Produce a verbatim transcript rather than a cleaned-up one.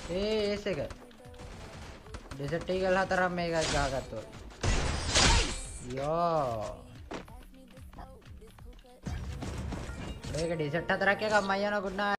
ඒ ඒස් එක ඩෙසර්ට් එක ගල හතරක් මේක ගහගත්තා යෝ මේක ඩෙසර්ට් හතරක් එකක් මම යනවා ගුඩ් නයිට්